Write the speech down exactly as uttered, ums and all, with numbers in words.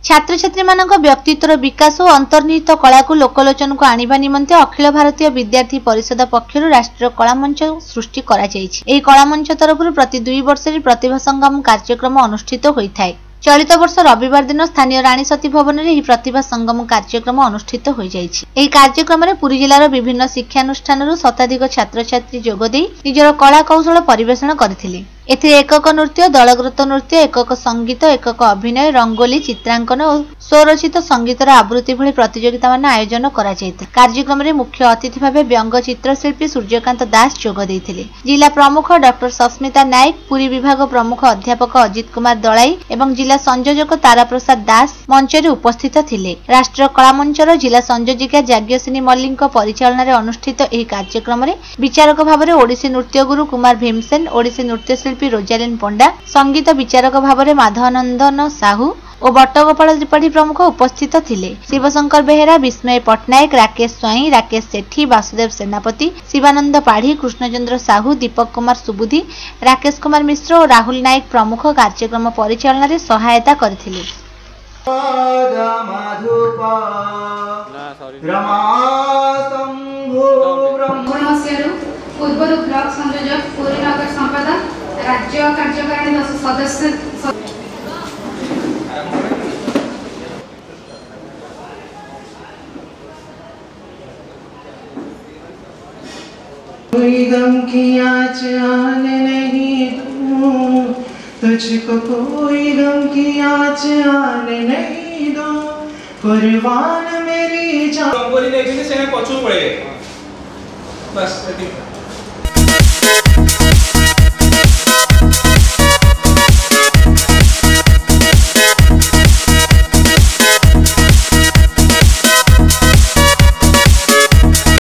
छात्र छात्री मानक व्यक्तित्वर विकास और अंतर्निहित कला को लोकलोचन को आनिबा निमंते अखिल भारतीय विद्यार्थी परिषद पक्षर राष्ट्रीय कला मंच सृष्टि करा जायछि। एही कला मंच तरफ प्रति दुई वर्ष प्रतिभा संगम कार्यक्रम अनुष्ठित होइथाय। चलित वर्ष रविवार दिन स्थानीय रानी सती भवन में प्रतिभा संगम कार्यक्रम अनुष्ठित हो जायछि। एही कार्यक्रम में पुरी जिलार विभिन्न शिक्षानुष्ठान शताधिक छात्र छात्री जोगदे निजर कला कौशल परिवेषण करथिले। एथिरे एकक नृत्य, दलगत नृत्य, एकक संगीत, एकक अभिनय, रंगोली, चित्रांकन और स्वरचित संगीतर आवृत्ति भली प्रतियोगिता मान आयोजन करा जायछि। कार्यक्रम में मुख्य अतिथि भाव व्यंग चित्रशिल्पी सूर्यकांत दास जोग देथिले। जिला प्रमुख डॉक्टर सस्मिता नायक, पुरी विभाग प्रमुख अध्यापक अजित कुमार दलाई एवं जिला संयोजक तारा प्रसाद दास मंचरे उपस्थित थिले। राष्ट्रीय कला मंचर जिला संयोजिका जाग्यसिनी मल्लिक परिचालन में अनुष्ठित एही कार्यक्रम में विचारक भाव में ओडिसी नृत्य गुरु कुमार भीमसेन, ओडिसी नृत्यशिल्पी रोजालिन पंडा, संगीत विचारक भाव में माधवानंदन साहू और बट्टगोपाल त्रिपाठी प्रमुख उपस्थित थिले। शिवशंकर बेहेरा, विस्मय पट्टनायक, राकेश स्वाई, राकेश सेठी, वासुदेव सेनापति, शिवानंद पाढ़ी, कृष्णचंद्र साहू, दीपक कुमार सुबुद्धि, राकेश कुमार मिश्र और राहुल नायक प्रमुख कार्यक्रम परिचालन में सहायता करथिले। पूर्व ब्लॉक संयोजक पुरी नगर संपादक राज्य कार्यकारिणी सदस्य कोई गम की आँच आने नहीं दूं, तुझको कोई गम की आँच आने नहीं दूं, कुर्बान मेरी जान। रंगोली देखिए से पछू पड़े बस।